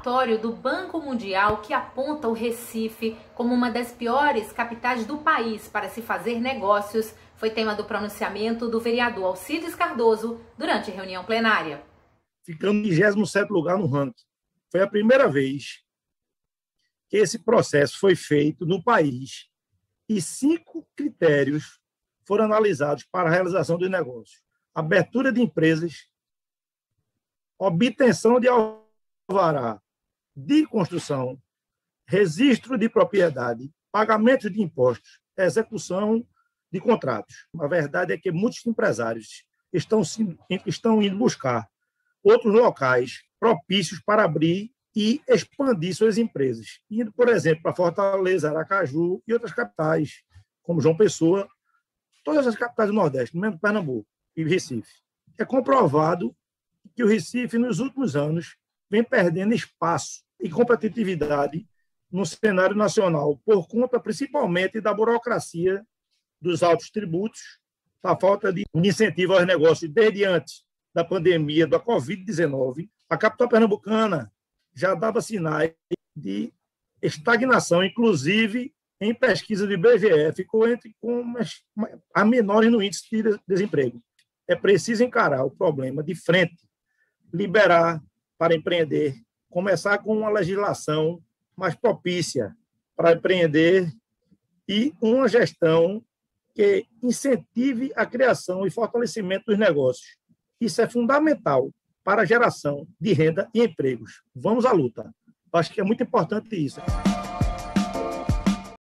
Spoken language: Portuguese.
relatório do Banco Mundial que aponta o Recife como uma das piores capitais do país para se fazer negócios foi tema do pronunciamento do vereador Alcides Cardoso durante reunião plenária. Ficamos em 27º lugar no ranking. Foi a primeira vez que esse processo foi feito no país e 5 critérios foram analisados para a realização do negócio: abertura de empresas, obtenção de alvará de construção, registro de propriedade, pagamento de impostos, execução de contratos. A verdade é que muitos empresários estão indo buscar outros locais propícios para abrir e expandir suas empresas, indo, por exemplo, para Fortaleza, Aracaju e outras capitais, como João Pessoa, todas as capitais do Nordeste, mesmo Pernambuco e Recife. É comprovado que o Recife, nos últimos anos, vem perdendo espaço e competitividade no cenário nacional, por conta, principalmente, da burocracia dos altos tributos, da falta de incentivo aos negócios desde antes da pandemia da Covid-19. A capital pernambucana já dava sinais de estagnação, inclusive em pesquisa do IBGE, ficou com a menores no índice de desemprego. É preciso encarar o problema de frente, liberar para empreender, começar com uma legislação mais propícia para empreender e uma gestão que incentive a criação e fortalecimento dos negócios. Isso é fundamental para a geração de renda e empregos. Vamos à luta. Acho que é muito importante isso.